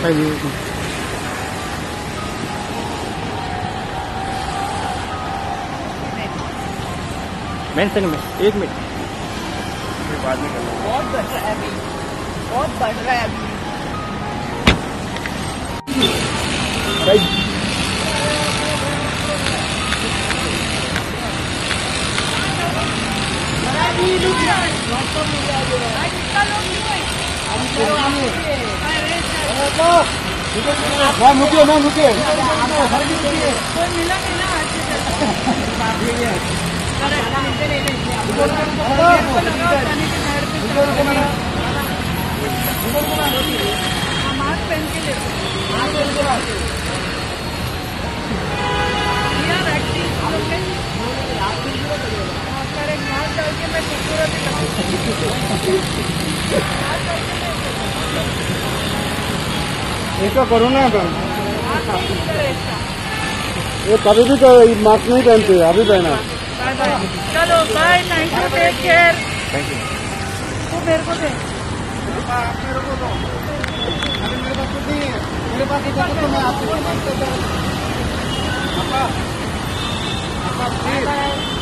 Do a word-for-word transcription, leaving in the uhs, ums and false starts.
चाहिए। मैं से नहीं एक मिनट बाद में करना। बहुत बढ़ रहा है अभी, बहुत बढ़ रहा है अभी। मैं मुझे मैं मुझे मास्क पहन के लेते ऐसा करो ना तो ये कभी भी तो मास्क नहीं पहनते, अभी पहना। चलो bye, thank you, take care. Thank you. तो मेरे को दे, मेरे को दो। अरे मेरे पास कुछ नहीं है, मेरे पास इधर तो मैं आपको